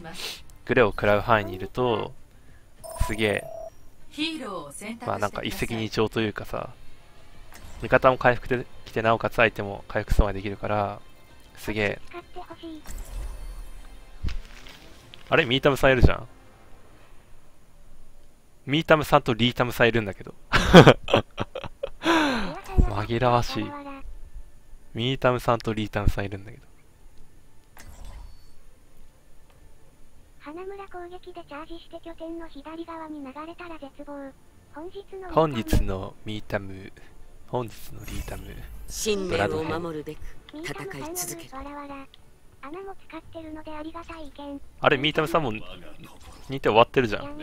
グレを食らう範囲にいるとすげえ、まあなんか一石二鳥というかさ、味方も回復できて、なおかつ相手も回復損ができるからすげえ。あれミータムさんいるじゃん。ミータムさんとリータムさんいるんだけど紛らわしい。ミータムさんとリータムさんいるんだけど。 花村攻撃でチャージして拠点の左側に流れたら絶望。 本日のミータム、本日のリータム、 信念を守るべく戦い続ける。 あれミータムさんも認定終わってるじゃん。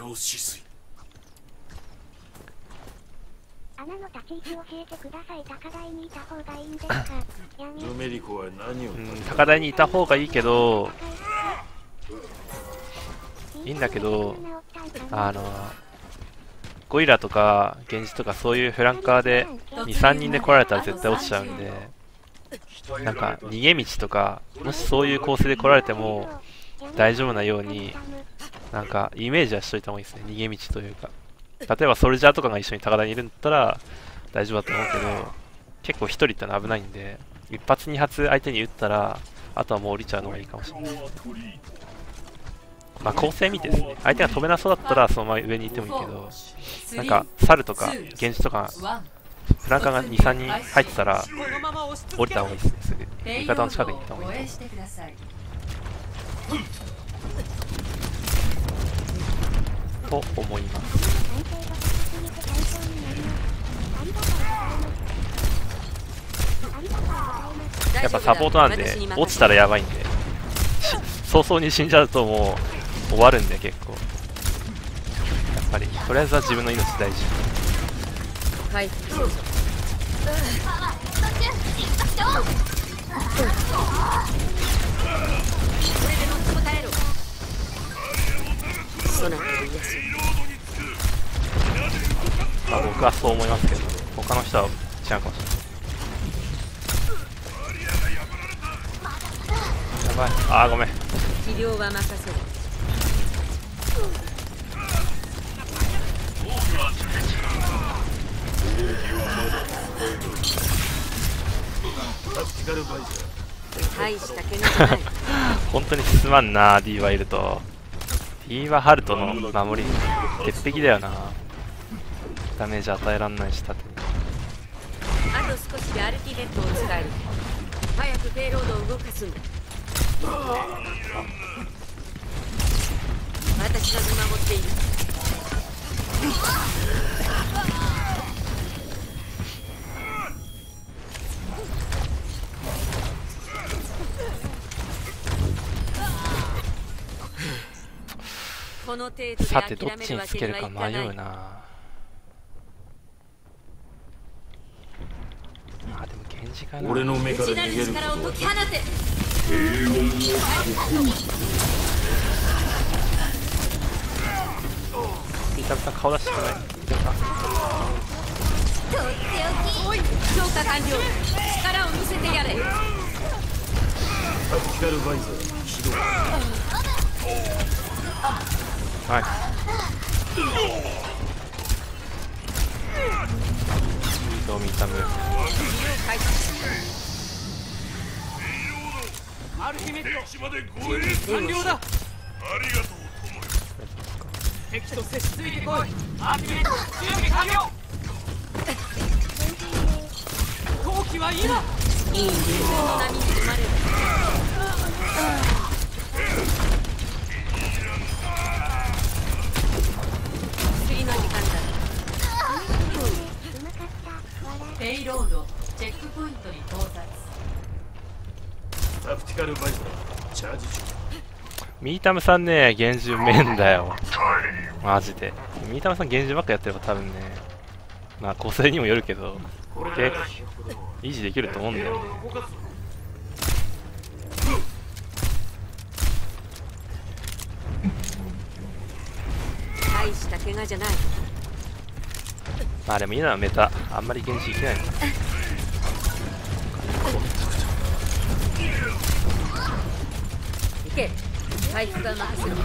穴の立ち位置教えてください。高台にいた方がいいんですか？ ヌメリコは何を、 高台にいた方がいいけど、いいんだけど、ゴリラとかゲンジとかそういうフランカーで 2,3 人で来られたら絶対落ちちゃうんで、なんか逃げ道とか、もしそういう構成で来られても大丈夫なように、なんかイメージはしといた方がいいですね。逃げ道というか、例えばソルジャーとかが一緒に高台にいるんだったら大丈夫だと思うけど、結構1人ってのは危ないんで、1発2発相手に撃ったらあとはもう降りちゃうのがいいかもしれない。まあ構成見てですね、相手が飛べなそうだったらそのまま上にいてもいいけど、なんか猿とかゲンジとかフランカーが 2,3 人入ってたら降りた方がいいですね。すぐ味方の近くに行った方がいいと思います。やっぱサポートなんで落ちたらやばいんで、早々に死んじゃうともう終わるんで、結構やっぱりとりあえずは自分の命大事。 はい。 まあ僕はそう思いますけど、他の人は違うかもしれない。やばい、あーごめん。 治療は任せる。大した怪我じゃない。 本当にすまんな、D はいると。D はハルトの守り鉄壁だよな。ダメージ与えらんないし、縦に。 あと少しでアルティメットを使える。早くペイロードを動かすんだ。私が見守っている。 さてどっちにつけるか迷うな。あ、でも源氏かな。 俺の目から逃げることはリタブさん顔出してくれない。 とっておき。強化完了。力を見せてやれ。 タクティカルバイザー起動。 はい。どう見た目。 アルティメット完了だ。ありがとう。敵と接しついてこい。アルティメット準備完了。闘気は今。 いい流星の波に生まれる。次の時間だ。 ペイロードチェックポイントに到達。 タクティカルバイザーチャージ中。 ミータムさんね、厳重めんだよマジで。ミータムさん厳重ばっかやってれば多分ね、まあ構成にもよるけど結構維持できると思うんだよね。 大した怪我じゃない。 まあでも今のメタあんまり厳重いけないんだ。 いけ。 回復は任せる。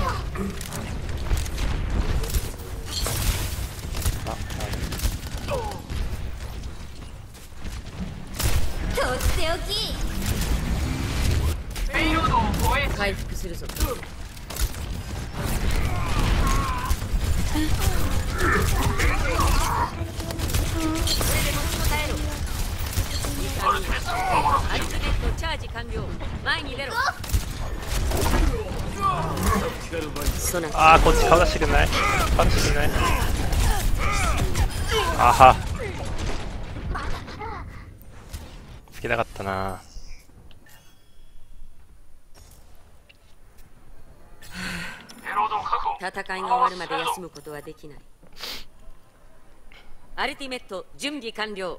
あ、はい。 とっておき。 ペイロードを超え回復するぞ。アルティメットチャージ完了。前に出ろ。ソナタ。 あー、こっち顔出してくんない？顔出してくんない？あは。つけたかったな。 戦いが終わるまで休むことはできない。アルティメット準備完了。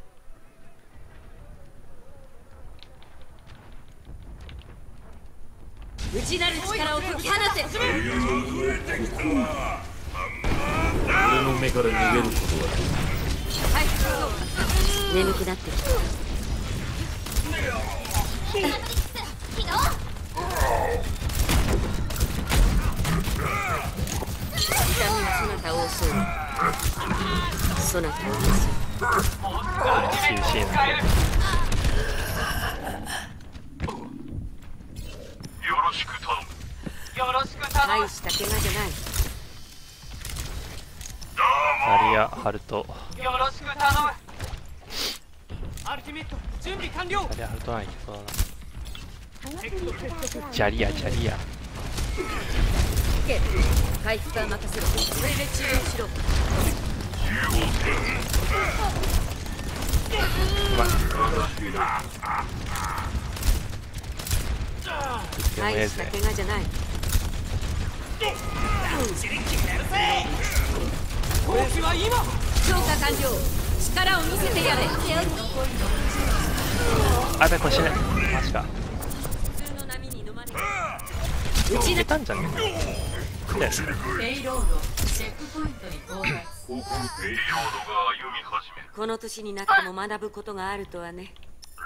内なる力を解き放て。 俺の目から逃げることははい、眠くなってきた。痛みはそなたを襲う。そなたを襲う。 厳しいな。 よろしく頼む。よろしく頼む。 大した怪我じゃない。 アリア、ハルト。 よろしく頼む。アルティメット準備完了。 アリア、ハルトないけどな。 そのスリープダーツはジャリア、ジャリア。 回復は任せろ。それで治療しろ。 うまい。でもええ大したぜ。 怪我じゃない。 攻撃は今。 強化完了。力を見せてやれ。 あ、べ、これ死ね。マジか。 普通の波に飲まれて。 いけたんじゃねえか。 ペイロードチェックポイントに到達。 この年になっても学ぶことがあるとはね。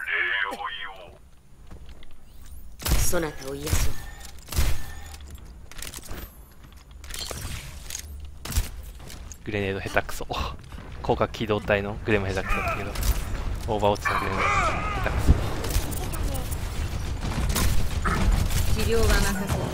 そなたを癒そう。 グレネード下手くそ。広角機動隊のグレも下手くそだけど、オーバーウォッチのグレネード下手くそ。 治療は任せる。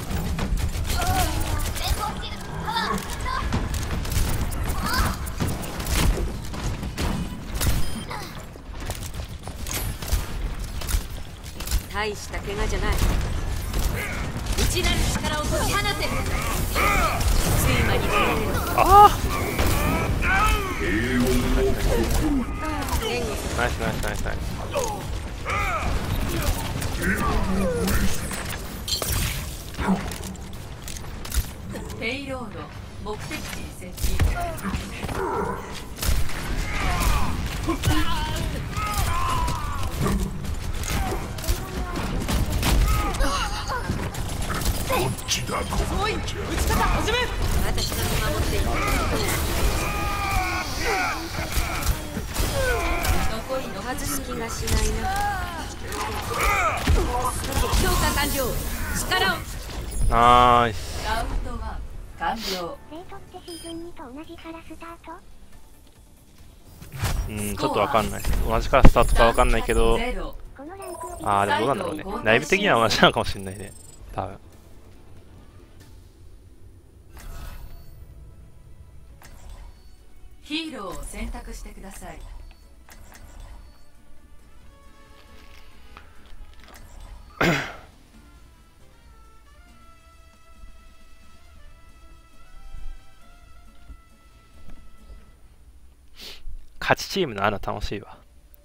大した怪我じゃない。内なる力を解き放て。睡魔に触れる。 ああ、 援護する。 ナイスナイスナイスナイス。 ペイロード目的地に設置。 おい、撃ち方始め。 私が見守っている。 残りの外す気がしないな。強化完了。力を。 ナイス。 ラウンド1完了。 レイトってシーズン2と同じからスタート。 ちょっとわかんない。同じからスタートかわかんないけど、 ゼロ。 このランクをああ、でもどうなんだろうね。内部的には同じなのかもしれないね。多分。 ヒーローを選択してください。 勝ちチームの穴楽しいわ。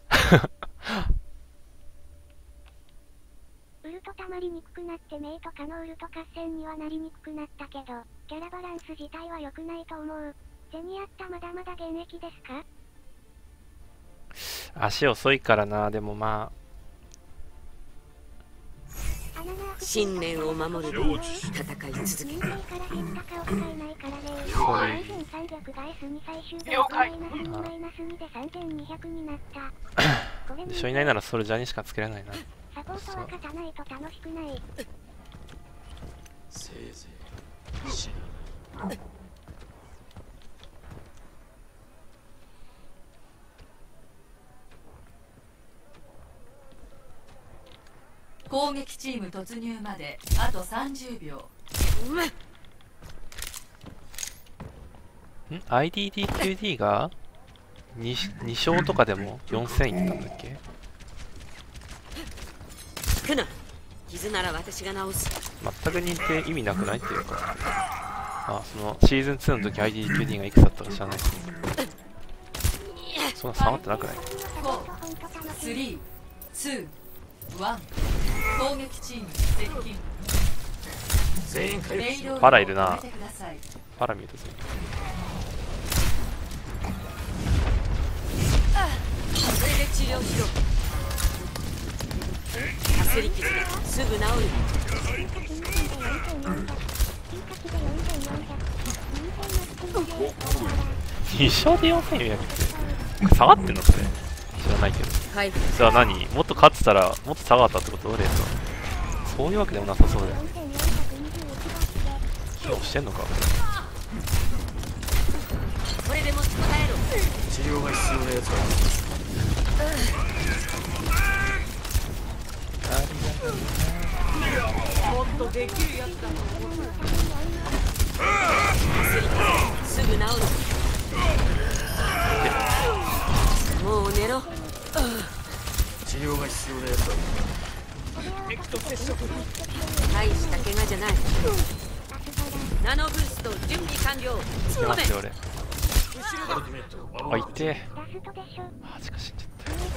ウルト溜まりにくくなってメイとかのウルト合戦にはなりにくくなったけど、キャラバランス自体は良くないと思う。ゼニアッタまだまだ現役ですか？ 足遅いからな。でもま信念を守るべく戦い続ける。 一緒いないならソルジャーにしかつけられないな。 サポートは勝たないと楽しくない。 せいぜい死ぬ。 攻撃チーム突入まであと30秒。 IDDQD が 2勝とかでも4000いったんだっけ。 くな傷なら私が治す。 全く認定意味なくないっていうか、そのシーズン2の時 IDDQD がいくつだったか知らないけど、そんな下がってなくない。 4、3、2、1。攻撃チーム接近。 全員回復しろ。 パラいるな。 止めてください。 パラ見るとそれで治療しろ。かすり傷だ。すぐ治る。 2勝で4400って下がってんのそれ知らないけど。 はい。 じゃあ何、もっと勝ってたらもっと下がったってこと？レースはそういうわけでもなさそうだよね。機能してんのか。 これでも答えろ。 治療が必要なやつはもっとできるやつだと思う。 かすり傷すぐ治る。もう寝ろ。 治療が必要なやつは敵と接触。 大した怪我じゃない。ナノブースト準備完了。 出ますよ俺。 アルティメットあ、いてラストでしょ。 マジか死んじゃっ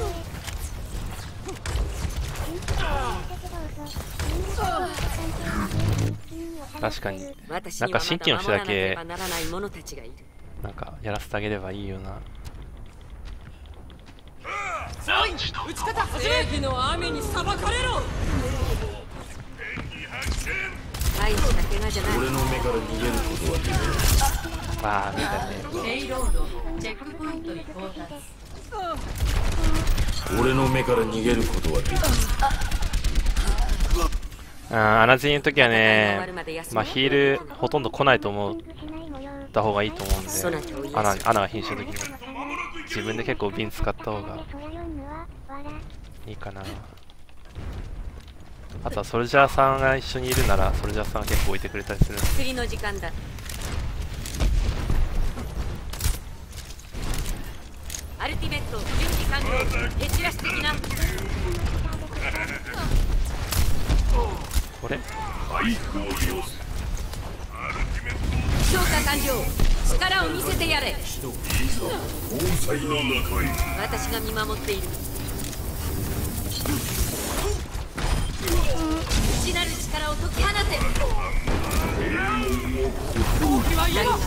確かに私なんか新規の人だけならない者たちがいる。 なんかやらせてあげればいいよな。 打ち方始め。正義の雨に裁かれろ。 大した怪我じゃない。 俺の目から逃げることはできない。 まあ見たね。 ペイロードチェックポイントに到達。 俺の目から逃げることはできない。 アナジンの時はね、まあヒールほとんど来ないと思った方がいいと思うんで、アナが瀕死の時に自分で結構瓶使った方がいいかな。あとはソルジャーさんが一緒にいるならソルジャーさんが結構置いてくれたりするんで。 薬の時間だ。アルティメット準備完了。へちらし的な。 これ消化完了。力を見せてやれ。私が見守っている。内なる力を解き放て。何が先がじゃない。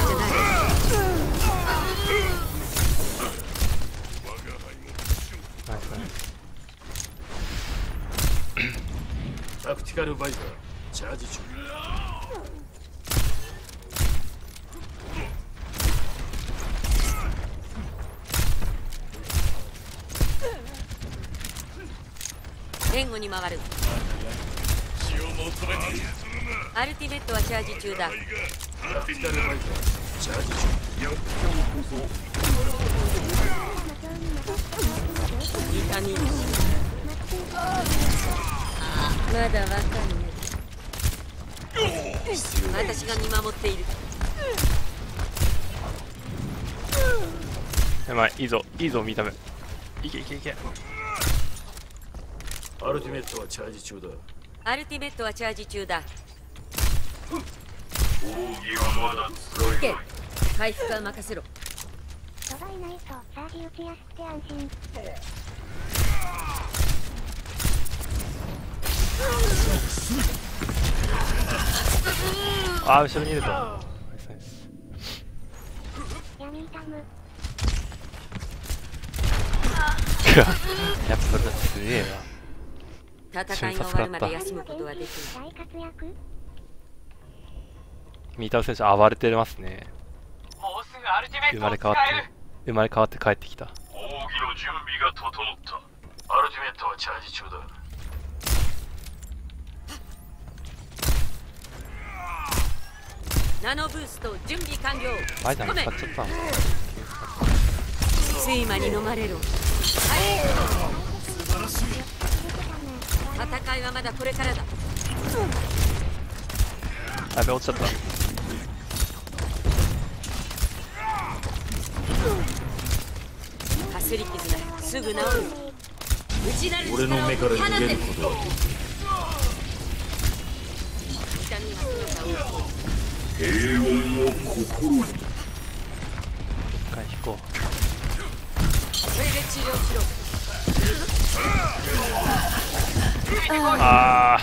タクティカルバイザーチャージ中。 援護に回る。アルティメットはチャージ中だ。 タクティカルバイザーチャージ中。 痛みまだわかんない。私が見守っている。 やばい、いいぞ見た目。いけ。 アルティメットはチャージ中だ。 アルティメットはチャージ中だ。け回復は任せろ。 人がいないとチャージ打ちやすくて安心。 あー、後ろにいると。 闇痛む。 やっぱそれだってすげえな。 戦いが終わるまで休むことはできない。 大活躍。 ミータウ選手暴れてますね。 もうすぐアルティメッ生トを使まれ変わえる。 って帰ってきた。 奥義の準備が整った。アルティメットはチャージ中だ。 ナノブースト準備完了。 バイダン使っちゃったの。 睡魔に飲まれろ。戦いはまだこれからだ。 やべ、落ちちゃった。 かすり傷だ。すぐ治る。内なる俺の目から逃げることは痛みが姿を平穏を心に。 一回引こう。 これで治療しろ。 ああ。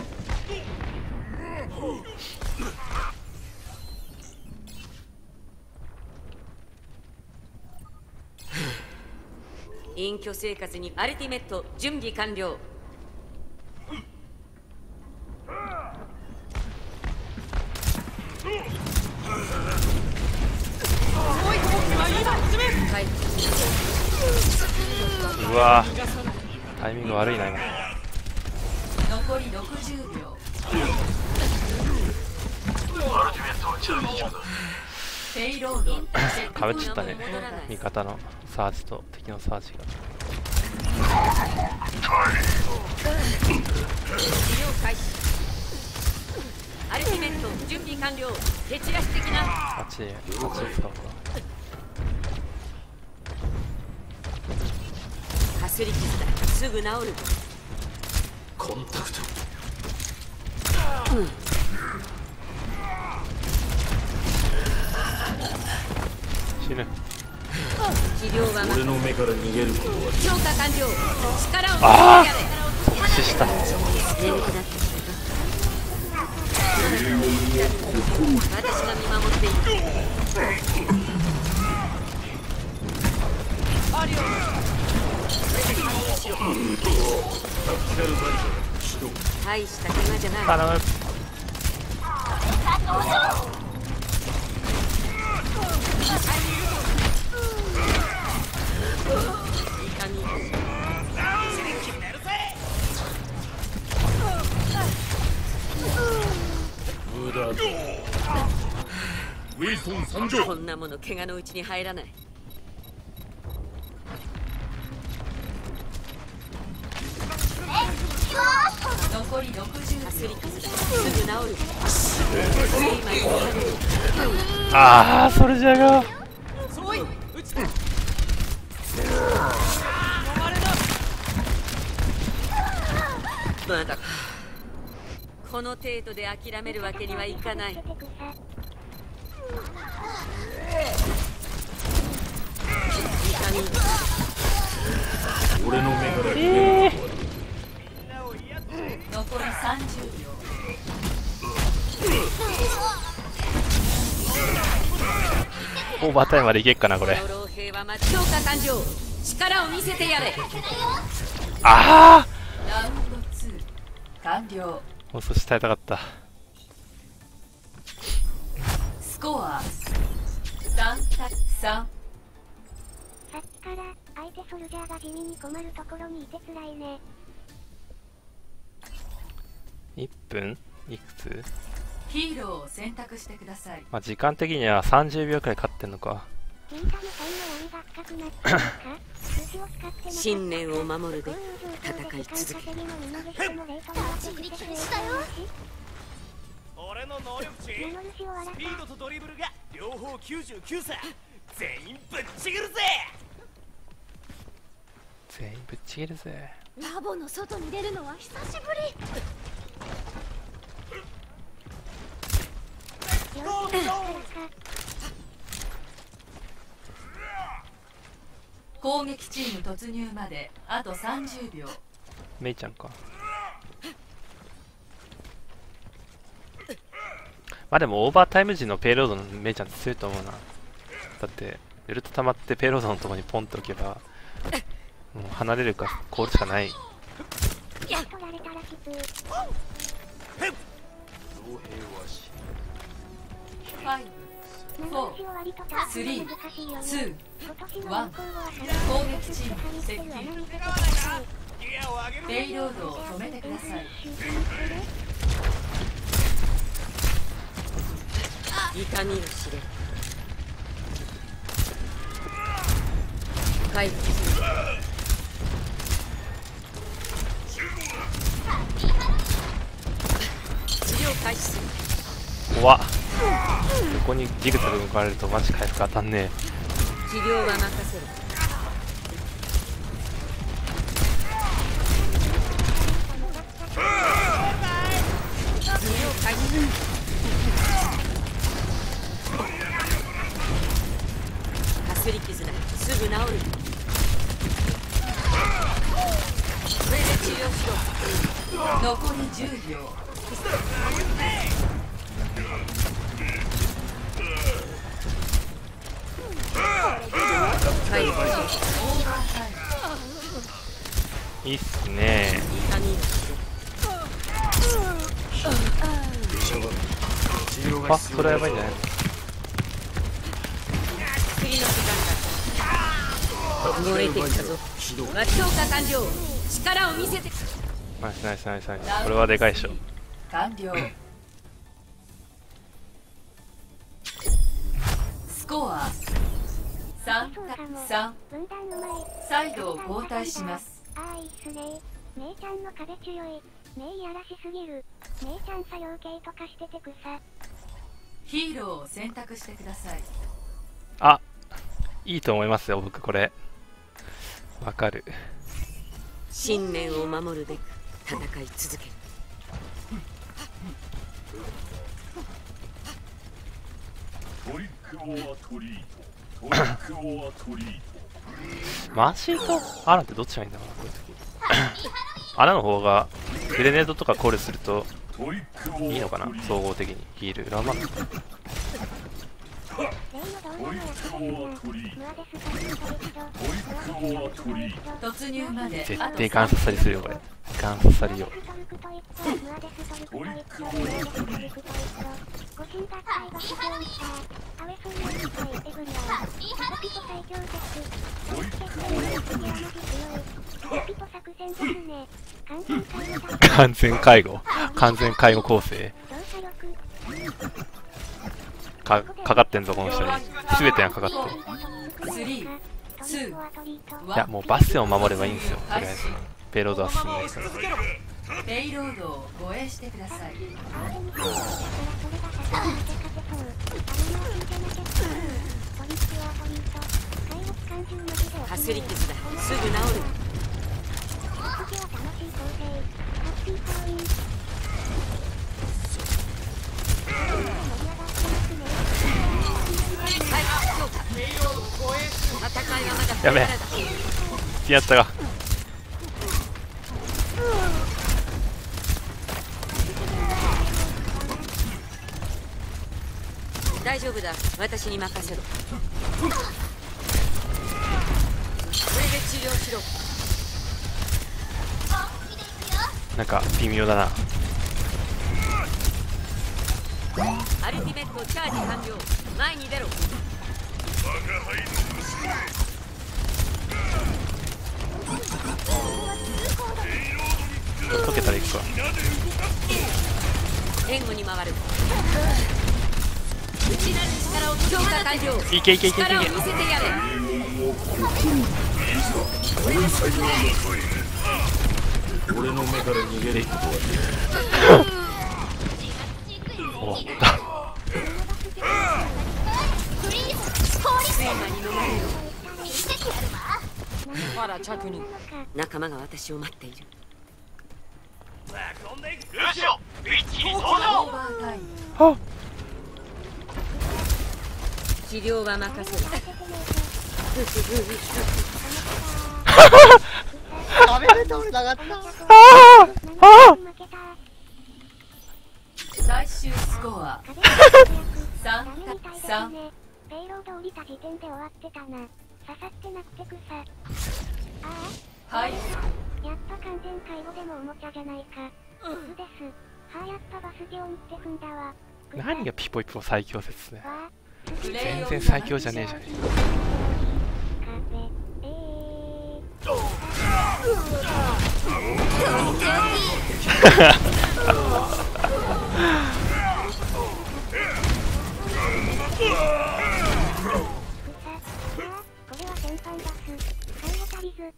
隠居生活にアルティメット準備完了。はい。 うわー、タイミング悪いな今。 残り60秒。ペイロードかぶっちゃったね。味方のサージと敵のサージが。 治療開始。アルティメット準備完了。蹴散らし的な。 あっちで使うか。 かすり傷だ。すぐ治る。 コンタクト。 死ぬ。 治療は俺の目から逃げることは強化完了。力をあ見せてやれ。 即死した。 眠くなってきた。私が見守っている。大した怪我じゃない。 頼む。 痛み。 無駄だ。ウィルソン参上。 こんなもの怪我のうちに入らない。 残り60 かすり傷だ。すぐ治る。睡魔に飲まれる。 ああ、それじゃが。 そういう打ちた。 まだこの程度で諦めるわけにはいかない。 俺の目から逃げることは残り30秒。 オーバータイムまでいけっかなこれ。 この老兵は強化完了。力を見せてやれ。 ああ、 ラウンド2完了。 もう少し耐えたかった。 スコア3対3。 さっきから相手ソルジャーが地味に困るところにいて辛いね。 1分いくつ？ ヒーローを選択してください。 まあ時間的には30秒くらい勝ってんのか。 金貨の際の闇が深くなってるのか数字を使って信念を守るべく戦い続け。 俺の能力値スピードとドリブルが両方99さ。全員ぶっちぎるぜ。 全員ぶっちぎるぜ。 ラボの外に出るのは久しぶり。 攻撃チーム突入まであと30秒。 メイちゃんか。まあでもオーバータイム時のペイロードのメイちゃんって強いと思うな。だってベルト溜まってペイロードのとこにポンと置けばもう離れるかコールしかない。 5、4、3、2、1。攻撃チーム接近。ペイロードを止めてください。 痛みを知れ。回復する。治療開始する。 怖っ。横にジグザグ抜かれるとマジ回復当たんね治療は任せる。治療開始。かすり傷だ。すぐ治る。これで治療しろ。 残り10秒。 回復しろ。 え。いいっすね。 痛みを知れ。 治療があ、それは必要だぞやばいんじゃないの。 次の時間だ。動いてきたぞ。 起動。 強化完了。力を見せて。 ナイスナイスナイスナイス。これはでかいでしょ。 完了。スコア3 そうかも。 3。 分断うまい。 再度交代します。 ああ、いいっすね。姉ちゃんの壁強い。ねえ、いやらしすぎる。姉ちゃん作業系とかしてて草。 ヒーローを選択してください。 あ、いいと思いますよ、僕これ。わかる。 信念を守るべく戦い続ける。 トリックオアトリート。トリックオアトリーマシーとアラってどっちがいいんだろうな、こういう時。アラの方がグレネードとかコールするとト。トリックオアトリート。 いいのかな、総合的に。ヒールラマン。 例の動画もやってたよな。ムアデスがいいと一度。 突入まで絶あと対ガン刺さりするよ、これ。ガン刺さりよ。 トルクと一緒。ムアデストルクと一緒。ムアデストルクと一緒。五神合体バシジョンスター。アウェスンの一体エブリアン。ピト最強説。トリックオアトリート。ピト作戦ですね。完全介護だ。 完全介護構成。 動作力。 かかってんぞ、この人に。全てがかかってる。 3、2、 いや、もうバステンを守ればいいんですよ、とりあえず。ペイロードは進んないから。 ペイロードを護衛してください。 かすり傷だ。すぐ治る。 やべえ。やったが。 大丈夫だ。私に任せろ。これで治療しろ。 なんか微妙だな。 アルティメットチャージ完了。前に出ろ。 溶けたら行くわ。 援護に回る。内なる力を強化完了。 いけいけいけいけいけ。 力を見せてやれ。 俺の目から逃げることはおった睡魔に飲まれろ。ほら着任。仲間が私を待っている。 オーバータイム。 あ、 治療は任せる。 ダメで倒れなかった。 最終スコア3対3。 ペイロード降りた時点で終わってたな。刺さってなくて草。あはい。 あ、やっぱ完全介護でもおもちゃじゃないか。クズです。はあ、やっぱバスティオンって踏んだわ。 何がピポイプの最強説ね。 わあ、 全然最強じゃねえじゃね壁。 これは先般出す。買い当たりず。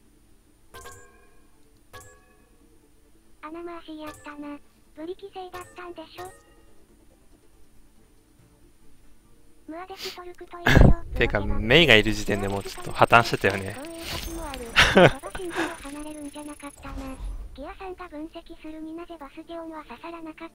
穴回しやったな。ブリ規制だったんでしょ。ムアデストルクと一緒。 てか、メイがいる時点でもうちょっと破綻してたよね。 そういう時もある。ババシングは離れるんじゃなかったな。ギアさんが分析するになぜバスティオンは刺さらなかっ